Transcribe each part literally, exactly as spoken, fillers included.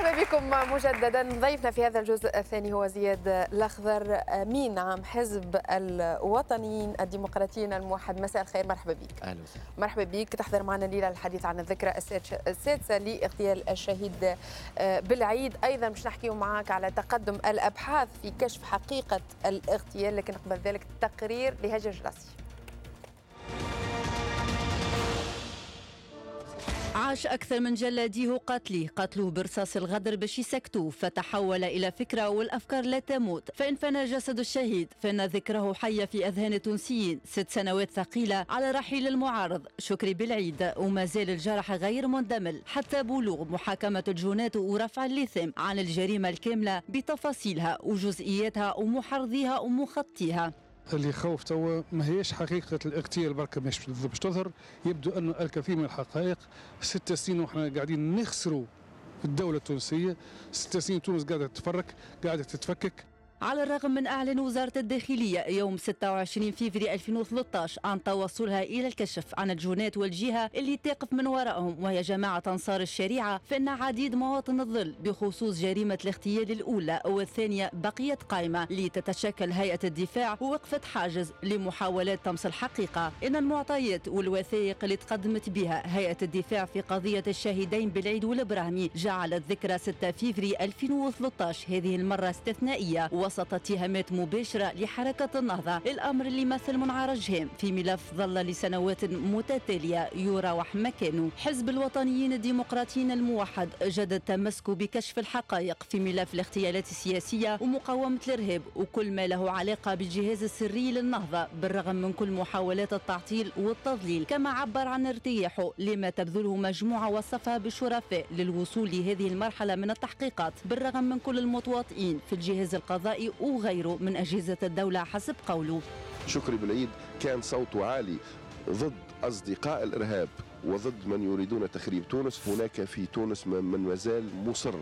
مرحبا بكم مجددا. ضيفنا في هذا الجزء الثاني هو زياد الأخضر، أمين عام حزب الوطنيين الديمقراطيين الموحد. مساء الخير، مرحبا بك. اهلا وسهلا. مرحبا بك. تحضر معنا الليله الحديث عن الذكرى السادسه لاغتيال الشهيد بالعيد. ايضا باش نحكيو معاك على تقدم الابحاث في كشف حقيقه الاغتيال، لكن قبل ذلك تقرير لهجر جلاسي. عاش أكثر من جلاديه قتله قتلوه برصاص الغدر باش يسكتوه، فتحول إلى فكرة والأفكار لا تموت. فإن فنى جسد الشهيد فإن ذكره حية في أذهان التونسيين. ست سنوات ثقيلة على رحيل المعارض شكري بالعيد، وما زال الجرح غير مندمل حتى بلوغ محاكمة الجنات ورفع اللثام عن الجريمة الكاملة بتفاصيلها وجزئياتها ومحرضيها ومخطيها. اللي يخوف توا ما هيش حقيقة الاغتيال بركة باش تظهر، يبدو أن الكثير من الحقائق. ست سنين وإحنا قاعدين نخسروا الدولة التونسية، ست سنين تونس قاعدة تتفرك، قاعدة تتفكك. على الرغم من أعلن وزارة الداخلية يوم ستة وعشرين فبراير ألفين وثلاثة عشر عن توصلها إلى الكشف عن الجنات والجهة اللي تقف من وراءهم وهي جماعة أنصار الشريعة، فإن عديد مواطن الظل بخصوص جريمة الاغتيال الأولى والثانية بقيت قائمة، لتتشكل هيئة الدفاع ووقفت حاجز لمحاولات طمس الحقيقة. إن المعطيات والوثائق اللي تقدمت بها هيئة الدفاع في قضية الشهيدين بالعيد والإبراهيمي جعلت ذكرى ستة فبراير ألفين وثلاثة عشر هذه المرة استثنائية وسط اتهامات مباشرة لحركة النهضة، الأمر اللي يمثل منعرج هام في ملف ظل لسنوات متتالية يراوح مكانه. حزب الوطنيين الديمقراطيين الموحد جدد تمسكه بكشف الحقائق في ملف الاغتيالات السياسية ومقاومة الإرهاب وكل ما له علاقة بالجهاز السري للنهضة، بالرغم من كل محاولات التعطيل والتضليل، كما عبر عن ارتياحه لما تبذله مجموعة وصفها بالشرفاء للوصول لهذه المرحلة من التحقيقات، بالرغم من كل المتواطئين في الجهاز القضائي وغيره من أجهزة الدولة حسب قوله. شكري بالعيد كان صوته عالي ضد أصدقاء الإرهاب وضد من يريدون تخريب تونس. هناك في تونس من مازال مصر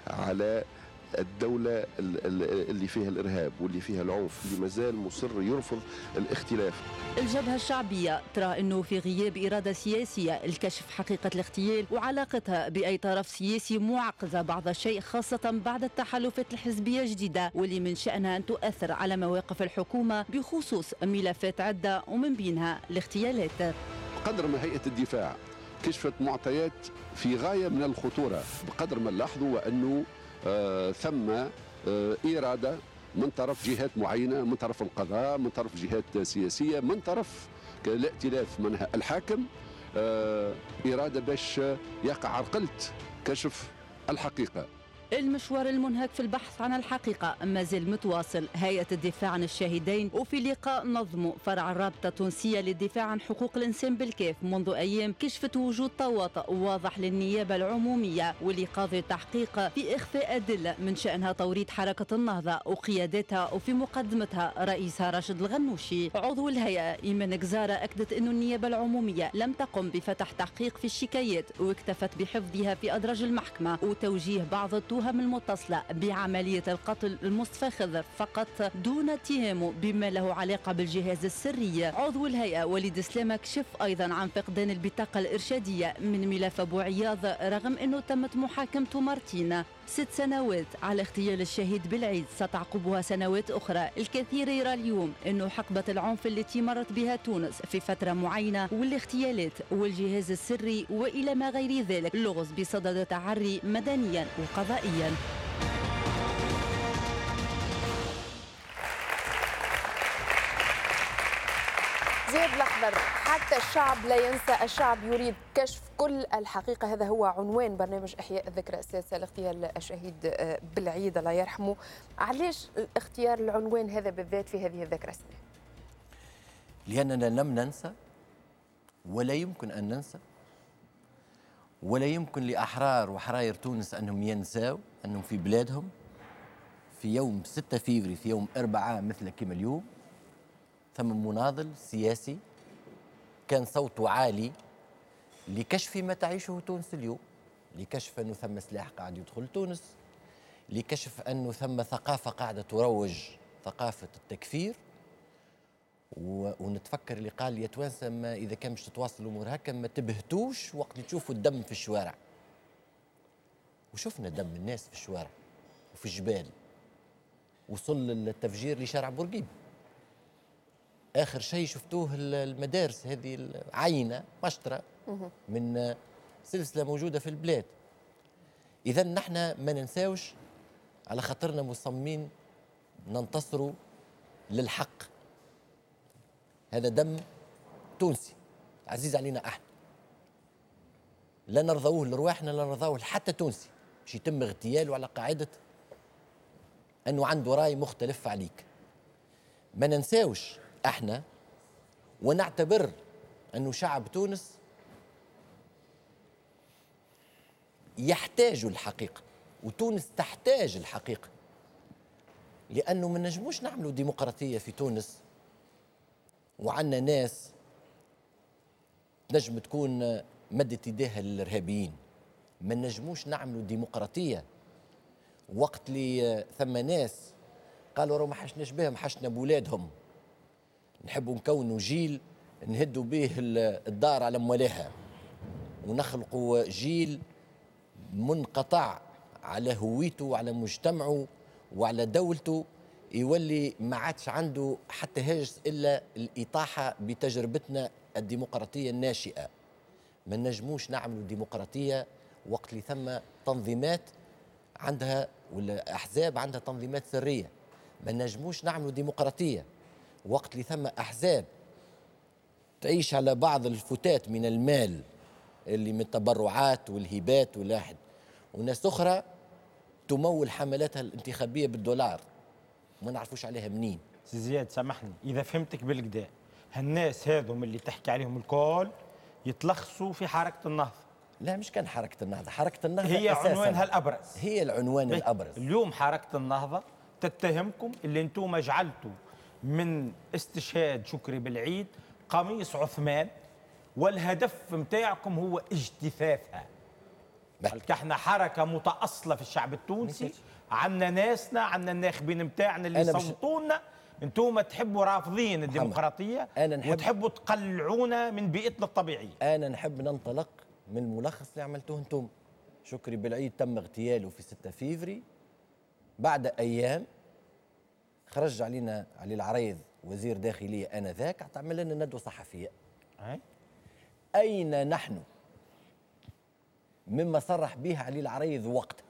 على الدولة اللي فيها الإرهاب واللي فيها العنف، اللي مازال مصر يرفض الاختلاف. الجبهة الشعبية ترى أنه في غياب إرادة سياسية الكشف حقيقة الاغتيال وعلاقتها بأي طرف سياسي معقدة بعض الشيء، خاصة بعد التحالفات الحزبية الجديدة واللي من شأنها أن تؤثر على مواقف الحكومة بخصوص ملفات عدة ومن بينها الاغتيالات. بقدر ما هيئة الدفاع كشفت معطيات في غاية من الخطورة، بقدر ما نلاحظوا وأنه آه ثم آه إرادة من طرف جهات معينة، من طرف القضاء، من طرف جهات سياسية، من طرف الائتلاف منها الحاكم، آه إرادة باش يقع عرقلة كشف الحقيقة. المشوار المنهك في البحث عن الحقيقة ما زال متواصل. هيئة الدفاع عن الشهيدين وفي لقاء نظمه فرع الرابطة التونسية للدفاع عن حقوق الإنسان بالكاف منذ أيام كشفت وجود تواطؤ واضح للنيابة العمومية واللي قاضي التحقيق في إخفاء أدلة من شأنها توريط حركة النهضة وقيادتها وفي مقدمتها رئيسها راشد الغنوشي. عضو الهيئة إيمان جزارة أكدت أن النيابة العمومية لم تقم بفتح تحقيق في الشكايات واكتفت بحفظها في أدراج المحكمة وتوجيه بعض التهم المتصلة بعملية القتل المصطفى خضر فقط دون اتهامه بما له علاقة بالجهاز السري. عضو الهيئة وليد سلامة كشف أيضا عن فقدان البطاقة الإرشادية من ملف أبو عياض رغم أنه تمت محاكمته مرتين. ست سنوات على اغتيال الشهيد بالعيد ستعقبها سنوات أخرى. الكثير يرى اليوم أنه حقبة العنف التي مرت بها تونس في فترة معينة والاغتيالات والجهاز السري وإلى ما غير ذلك لغز بصدد تعري مدنيا وقضائيا. زياد الأخضر، حتى الشعب لا ينسى، الشعب يريد كشف كل الحقيقة. هذا هو عنوان برنامج إحياء الذكرى السادسة لاغتيال الشهيد بالعيد الله يرحمه. علاش اختيار العنوان هذا بالذات في هذه الذكرى السنة؟ لأننا لم ننسى ولا يمكن أن ننسى، ولا يمكن لأحرار وحراير تونس أنهم ينسوا أنهم في بلادهم في يوم ستة فبراير، في يوم أربعة مثل كما اليوم، ثم مناضل سياسي كان صوته عالي لكشف ما تعيشه تونس اليوم، لكشف أنه ثم سلاح قاعد يدخل تونس، لكشف أنه ثم ثقافة قاعدة تروج ثقافة التكفير. ونتفكر اللي قال يا توانسة ما إذا كان مش تتواصل الأمور هكا ما تبهتوش وقت تشوفوا الدم في الشوارع. وشفنا دم الناس في الشوارع وفي الجبال. وصل التفجير لشارع بورقيب. آخر شيء شفتوه المدارس هذه عينة مشترة من سلسلة موجودة في البلاد. إذا نحن ما ننساوش على خاطرنا مصممين ننتصروا للحق. هذا دم تونسي عزيز علينا احنا، لا نرضوه لرواحنا لا نرضوه حتى تونسي باش يتم اغتياله على قاعدة أنه عنده رأي مختلف عليك. ما ننساوش احنا ونعتبر أنه شعب تونس يحتاج الحقيقة وتونس تحتاج الحقيقة، لأنه ما نجموش نعملوا ديمقراطية في تونس وعندنا ناس نجم تكون مدت يديها للإرهابيين. ما نجموش نعملوا ديمقراطية وقت اللي ثم ناس قالوا راه ما حشناش بها ما حشنا بولادهم، نحبوا نكونوا جيل نهدوا به الدار على موالاها ونخلقوا جيل منقطع على هويته وعلى مجتمعه وعلى دولته، يولي ما عادش عنده حتى هاجس إلا الإطاحة بتجربتنا الديمقراطية الناشئة. ما نجموش نعملوا ديمقراطية وقت اللي ثم تنظيمات عندها ولا أحزاب عندها تنظيمات سرية. ما نجموش نعملوا ديمقراطية وقت اللي ثم أحزاب تعيش على بعض الفتات من المال اللي من التبرعات والهبات واللاحد، وناس أخرى تمول حملاتها الانتخابية بالدولار وما نعرفوش عليها منين. سي زياد سامحني إذا فهمتك بالكدا، هالناس هذم اللي تحكي عليهم الكل يتلخصوا في حركة النهضة. لا مش كان حركة النهضة، حركة النهضة هي أساساً عنوانها الأبرز، هي العنوان الأبرز. اليوم حركة النهضة تتهمكم اللي انتم جعلتوا من استشهاد شكري بالعيد قميص عثمان، والهدف متاعكم هو اجتثاثها. قالك احنا حركة متأصلة في الشعب التونسي، عندنا ناسنا عندنا الناخبين متاعنا اللي يصوتونا، انتم تحبوا رافضين الديمقراطية وتحبوا تقلعونا من بيئتنا الطبيعية. أنا نحب ننطلق من الملخص اللي عملتوه انتم. شكري بالعيد تم اغتياله في ستة فيفري، بعد أيام خرج علينا علي العريض وزير داخلية آنذاك تعمل لنا ندوة صحفية. أي؟ أين نحن مما صرح به علي العريض وقتها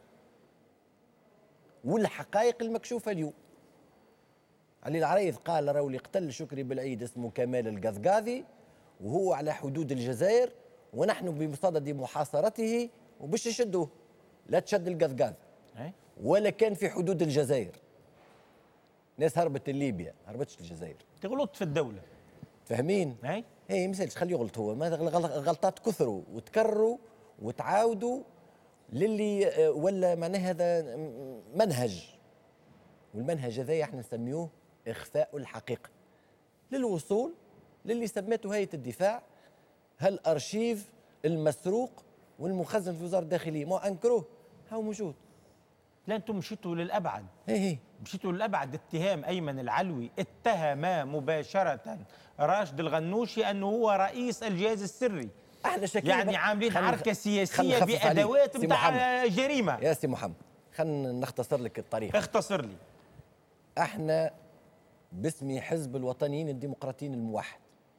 والحقائق المكشوفة اليوم؟ علي العريض قال راهو اللي قتل شكري بالعيد اسمه كمال القذقاذي وهو على حدود الجزائر ونحن بمصدد محاصرته وباش يشدوه. لا تشد القذقاذ ولا كان في حدود الجزائر. ناس هربت لليبيا، هربتش للجزائر. تغلط في الدولة. فاهمين؟ اي اي مسالش خليه يغلط هو، ما غلطات كثروا وتكرروا وتعاودوا للي ولا معناه هذا منهج، والمنهج هذا احنا نسميوه اخفاء الحقيقة للوصول للي سميته هيئة الدفاع هالارشيف المسروق والمخزن في وزارة الداخلية. ما انكروه هو موجود. لا انتم مشيتوا للابعد. ايه مشيتوا للابعد. اتهام ايمن العلوي اتهم مباشره راشد الغنوشي انه هو رئيس الجهاز السري. احنا شكلنا يعني عاملين حركه سياسيه بادوات نتاع جريمه. يا سي محمد خلينا نختصر لك الطريقه. اختصر لي. احنا باسم حزب الوطنيين الديمقراطيين الموحد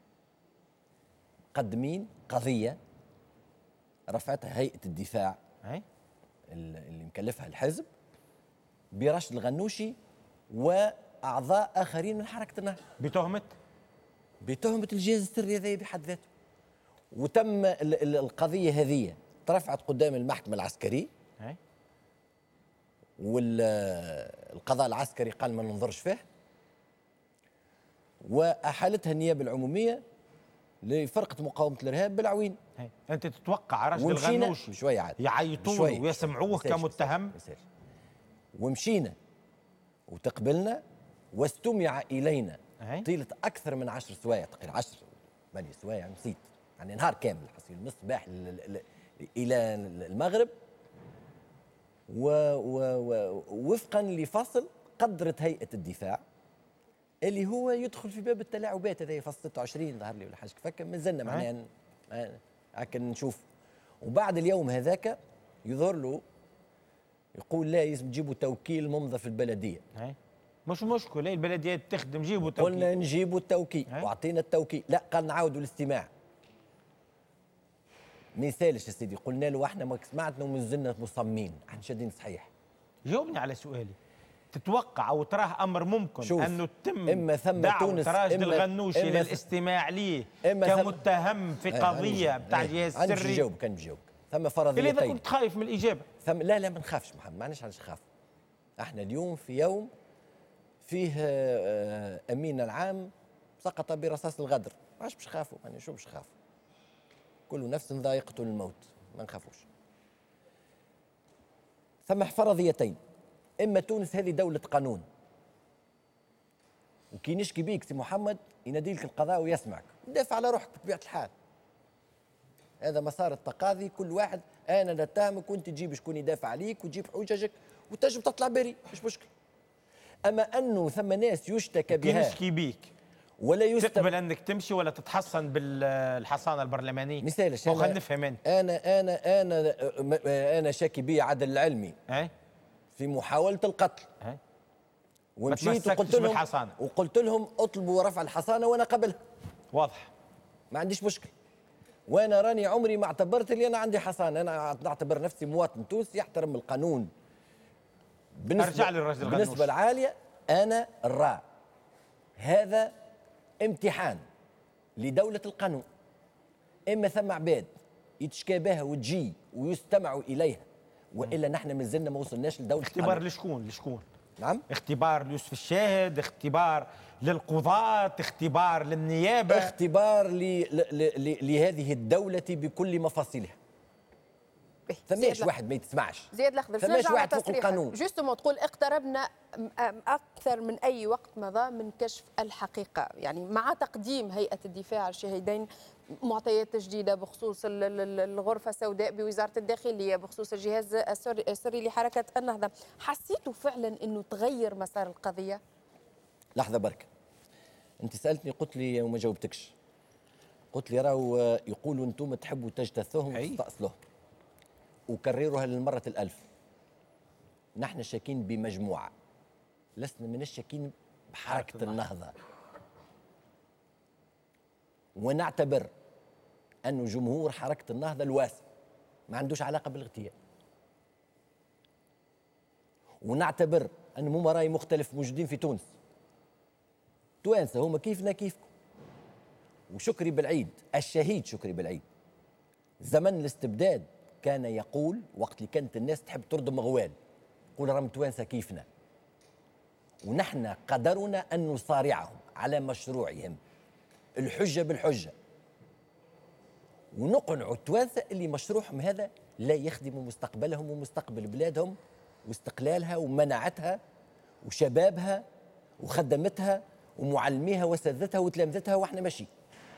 قدمين قضيه رفعتها هيئه الدفاع أي؟ اللي مكلفها الحزب برشد الغنوشي واعضاء اخرين من حركه النهضه بتهمه بتهمه الجهاز السري هذا بحد ذاته. وتم القضيه هذه ترفعت قدام المحكمه العسكريه أي؟ والقضاء العسكري قال ما ننظرش فيه، واحالتها النيابه العموميه لفرقه مقاومه الارهاب بالعوين. هي. انت تتوقع راشد الغنوشي شويه عاد يعيطوا له ويسمعوه كمتهم؟ مساج. ومشينا وتقبلنا واستمع الينا هي. طيله اكثر من عشر سوايع، تقريبا عشر ثمانية سوايع نسيت، يعني نهار كامل حصيل من الصباح الى المغرب. ووفقا لفصل قدرت هيئه الدفاع اللي هو يدخل في باب التلاعبات هذا فصل ستة وعشرين ظهر لي ولا حاجه فك مازلنا معناها هكا نشوف. وبعد اليوم هذاك يظهر له يقول لا لازم تجيبوا توكيل ممضى في البلديه. هاي. مش مشكله البلديات تخدم جيبوا توكيل. قلنا نجيبوا التوكيل هاي. واعطينا التوكيل، لا قال نعاودوا الاستماع. ما يسالش يا سيدي، قلنا له احنا ما سمعتنا وما زلنا مصممين، احنا شادين صحيح. جاوبني على سؤالي، تتوقع او تراه امر ممكن انه تم اما ثم دعوة تونس راشد إما الغنوشي إما للاستماع ليه إما كمتهم في قضيه بتاع الجهاز السري؟ السري؟ نجاوب كان نجاوب. ثم فرضيتين. اذا كنت خايف من الاجابه. ثم لا لا ما نخافش محمد، معناش علاش نخاف. احنا اليوم في يوم فيه آه، امين العام سقط برصاص الغدر، ماش باش نخافوا، يعني شو باش نخافوا؟ كل نفس ذائقة الموت، ما نخافوش. ثم فرضيتين، اما تونس هذه دولة قانون، وكي نشكي بيك سي محمد ينادي لك القضاء ويسمعك، دافع على روحك بطبيعة الحال. هذا مسار التقاضي، كل واحد انا نتهمك وانت تجيب شكون يدافع عليك وتجيب حججك وتجب تطلع بريء، مش مشكل. اما انه ثم ناس يشتكى بها كي نشكي بيك ولا يستم... تقبل انك تمشي ولا تتحصن بالحصانه البرلمانيه؟ مثالش خلينا نفهم انت. انا انا انا انا شاكي بي عدل العلمي أي؟ في محاوله القتل. أي؟ ومشيت وقلت لهم بالحصانة. وقلت لهم اطلبوا رفع الحصانه وانا قبلها. واضح. ما عنديش مشكل. وانا راني عمري ما اعتبرت اللي انا عندي حصانه، انا نعتبر نفسي مواطن تونسي يحترم القانون. بالنسبه ارجع للرجل بالنسبه العاليه انا الراء هذا امتحان لدولة القانون. إما ثم عباد يتشكى بها وتجي ويستمعوا إليها، وإلا نحن مازلنا ما وصلناش لدولة اختبار القانون. لشكون لشكون؟ نعم؟ اختبار ليوسف الشاهد، اختبار للقضاة، اختبار للنيابة، اختبار ل... ل... ل... لهذه الدولة بكل مفاصلها. ثماش واحد ما يتسمعش. زياد الأخضر، ثماش واحد فوق القانون. جوستومون تقول اقتربنا أكثر من أي وقت مضى من كشف الحقيقة، يعني مع تقديم هيئة الدفاع عن الشهيدين معطيات جديدة بخصوص الغرفة السوداء بوزارة الداخلية، بخصوص الجهاز السري لحركة النهضة، حسيتوا فعلا أنه تغير مسار القضية؟ لحظة بركة، أنت سألتني قلت لي وما جاوبتكش. قلت لي راهو يقولوا أنتم تحبوا تجتثوهم وتستأصلوهم، وكررها للمرة الألف. نحن شاكين بمجموعة، لسنا من الشاكين بحركة النهضة. ونعتبر أن جمهور حركة النهضة الواسع ما عندوش علاقة بالاغتيال. ونعتبر أن هما راي مختلف موجودين في تونس، توانسة هما كيفنا كيفكم. وشكري بالعيد الشهيد شكري بالعيد زمن الاستبداد كان يقول وقت اللي كانت الناس تحب تردم غوال، يقول راهم توانسة كيفنا، ونحن قدرنا أن نصارعهم على مشروعهم الحجة بالحجة، ونقنعوا التوانسة اللي مشروعهم هذا لا يخدم مستقبلهم ومستقبل بلادهم واستقلالها ومناعتها وشبابها وخدمتها ومعلميها واساتذتها وتلامذتها، واحنا ماشي.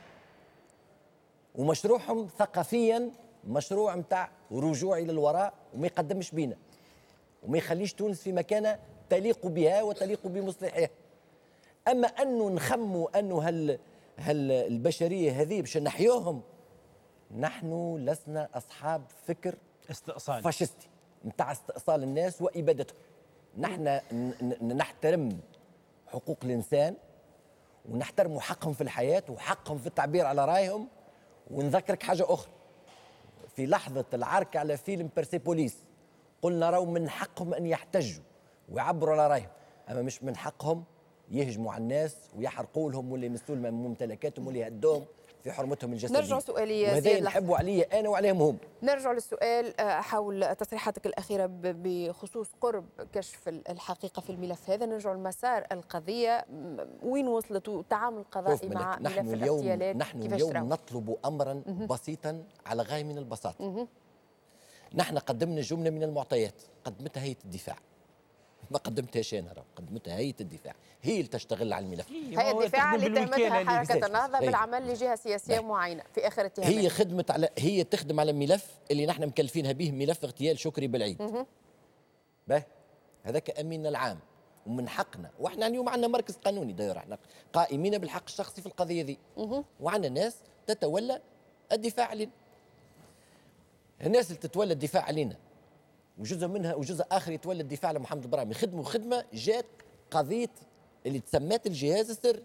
ومشروعهم ثقافيا مشروع متاع رجوع الى الوراء وما يقدمش بينا وما يخليش تونس في مكانه تليق بها وتليق بمصلحها. اما انه نخموا انه هل هل البشريه هذه باش نحيوهم، نحن لسنا اصحاب فكر استئصال فاشستي متاع استئصال الناس وابادتهم. نحن نحترم حقوق الانسان ونحترم حقهم في الحياه وحقهم في التعبير على رايهم. ونذكرك حاجه اخرى، في لحظه العرك على فيلم بيرسيبوليس قلنا راهو من حقهم ان يحتجوا ويعبروا على رايهم، اما مش من حقهم يهجموا على الناس ويحرقوا لهم ولا يمسوا لهم ممتلكاتهم ولا يهدوهم في حرمتهم الجسديه. نرجع سؤالي يا وهذا نحبوا علي انا وعليهم هم. نرجع للسؤال حول تصريحاتك الاخيره بخصوص قرب كشف الحقيقه في الملف هذا. نرجع لمسار القضيه وين وصلت والتعامل القضائي مع ملف الاغتيالات. نحن اليوم رأو؟ نطلب امرا بسيطا على غايه من البساطه. نحن قدمنا جمله من المعطيات قدمتها هيئه الدفاع، ما قدمتهاش انا، قدمتها هيئه الدفاع، هي اللي تشتغل على الملف. هيئه الدفاع اللي تهمتها حركه النهضه بالعمل لجهه سياسيه معينه في اخر اتهامات. هي خدمت على هي تخدم على ملف اللي نحن مكلفينها به، ملف اغتيال شكري بالعيد. باه هذاك اميننا العام ومن حقنا، واحنا اليوم عندنا مركز قانوني داير، احنا قائمين بالحق الشخصي في القضيه ذي، وعندنا ناس تتولى الدفاع علينا. الناس اللي تتولى الدفاع علينا وجزء منها وجزء اخر يتولى الدفاع على محمد البراهيمي، خدموا خدمه جات قضيه اللي تسمات الجهاز السري.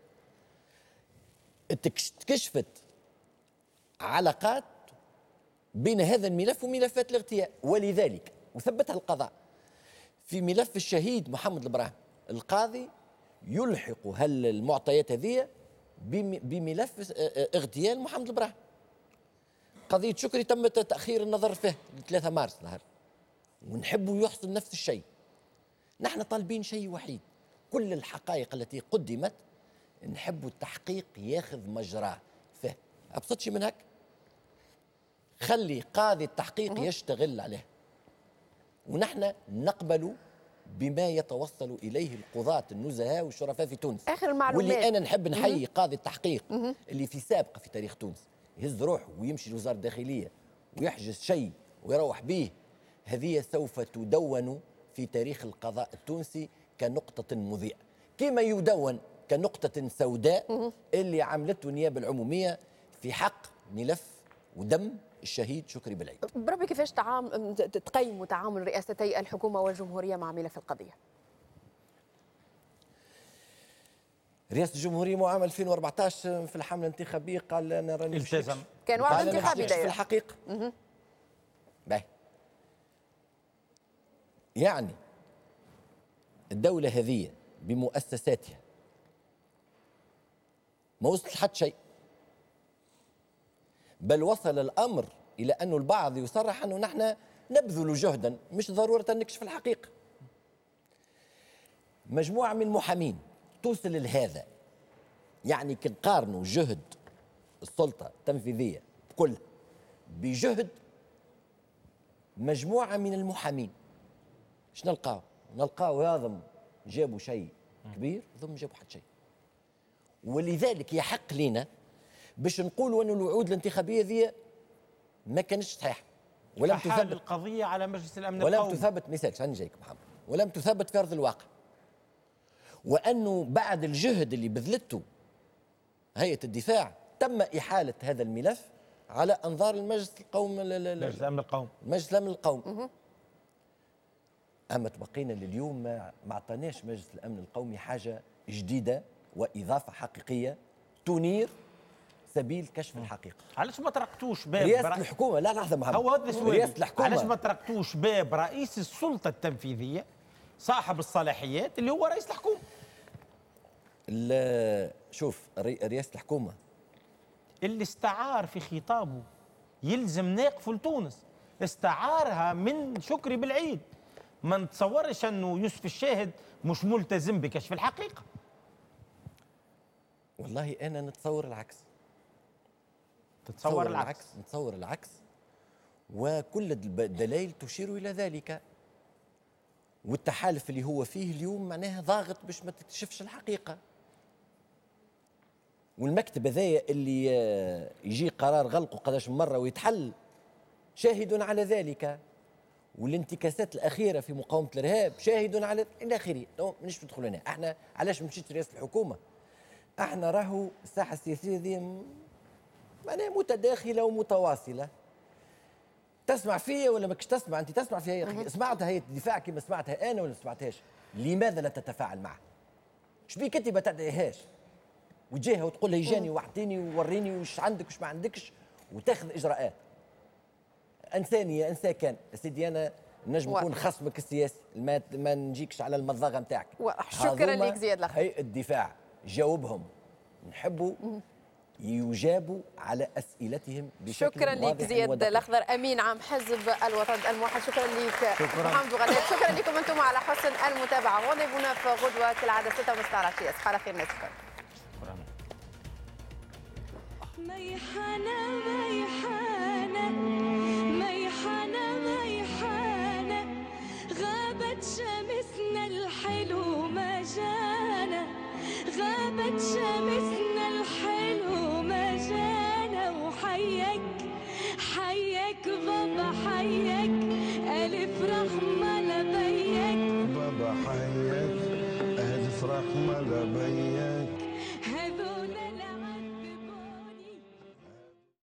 تكشفت علاقات بين هذا الملف وملفات الاغتيال، ولذلك وثبتها القضاء في ملف الشهيد محمد البراهيمي، القاضي يلحق هل المعطيات هذه بملف اغتيال محمد البراهيمي. قضية شكري تم تأخير النظر فيه ل ثلاثة مارس ظهر، ونحبوا يحصل نفس الشيء. نحن طالبين شيء وحيد، كل الحقائق التي قدمت نحب التحقيق ياخذ مجراه فيه، أبسط شيء من هيك. خلي قاضي التحقيق يشتغل عليه، ونحن نقبل بما يتوصل إليه القضاة النزهاء والشرفاء في تونس. آخر المعلومات واللي أنا نحب نحيي قاضي التحقيق اللي في سابقة في تاريخ تونس، يهز روحه ويمشي لوزارة الداخلية ويحجز شيء ويروح به، هذه سوف تدون في تاريخ القضاء التونسي كنقطة مضيئة، كما يدون كنقطة سوداء اللي عملته النيابة العمومية في حق ملف ودم الشهيد شكري بالعيد. بربي كيفاش تعام... تقيموا تعامل رئاستي الحكومة والجمهورية مع ملف القضية؟ رئاسة الجمهورية معام ألفين وأربعطاش في الحملة الانتخابية قال أنا راني التزم، كان وعد انتخابي في الحقيقة. باهي، يعني الدولة هذه بمؤسساتها ما وصلت لحد شيء، بل وصل الأمر إلى أن البعض يصرح أنه نحن نبذل جهدا مش ضرورة نكشف الحقيقة. مجموعة من المحامين توصل لهذا، يعني كنقارنوا جهد السلطة التنفيذية كلها بجهد مجموعة من المحامين، ايش نلقاو؟ نلقاو هذم جابوا شيء كبير ثم جابوا حد شيء. ولذلك يحق لنا باش نقولوا أن الوعود الانتخابية ذي ما كانتش صحيحة، ولم تثبت القضية على مجلس الأمن ولم القومي، ولم تثبت مثال شنو جايك محمد، ولم تثبت في أرض الواقع، وأنه بعد الجهد اللي بذلته هيئة الدفاع تم إحالة هذا الملف على أنظار المجلس القومي مجلس الأمن القومي مجلس الأمن القومي. أما تبقينا لليوم ما اعطاناش مجلس الأمن القومي حاجة جديدة وإضافة حقيقية تنير سبيل كشف الحقيقة. علاش ما طرقتوش باب رئاسة الحكومة؟ لا لحظة محمد، هو هذا سؤالي، رئاسة الحكومة علاش ما طرقتوش باب رئيس السلطة التنفيذية صاحب الصلاحيات اللي هو رئيس الحكومة؟ لا شوف، رئاسة الحكومة اللي استعار في خطابه يلزم ناقف لتونس، استعارها من شكري بالعيد. ما نتصورش انه يوسف الشاهد مش ملتزم بكشف الحقيقة. والله أنا نتصور العكس. تتصور العكس. العكس نتصور العكس، وكل الدلائل تشير إلى ذلك. والتحالف اللي هو فيه اليوم معناها ضاغط باش ما تكتشفش الحقيقة. والمكتب هذايا اللي يجي قرار غلقه قداش مرة ويتحل شاهد على ذلك، والانتكاسات الأخيرة في مقاومة الإرهاب شاهد على إلى آخره. مانيش ندخل هنا، احنا علاش مشيت رئاسة الحكومة؟ احنا راهو الساحة السياسية ذي معناها متداخلة ومتواصلة. تسمع فيا ولا ماكش تسمع؟ انت تسمع فيها يا اخي، سمعتها هيئة الدفاع كما سمعتها انا ولا ما سمعتهاش؟ لماذا لا تتفاعل معها؟ شبيك انت ما تدعيهاش وتجيها وتقول لها يجاني واعطيني ووريني وش عندك وش ما عندكش وتاخذ اجراءات؟ انسانيه انسان كان سيدي، انا نجم نكون خصمك السياسي، ما, ما نجيكش على المضاغه نتاعك. شكرا لك زياد الأخضر. هيئة الدفاع جاوبهم، نحبوا يجابوا على اسئلتهم بشكل شكرا لك زياد الأخضر، امين عام حزب الوطن الموحد. شكرا لك محمد بوغلات، شكرا لكم انتم على حسن المتابعه. غنبونا في غدوه كالعاده ستة ونص على العشيه. صباح الخير ناس الكل. ميحانة ميحانة ميحانة ميحانة غابت شمسنا الحلو ما جانا، غابت شمسنا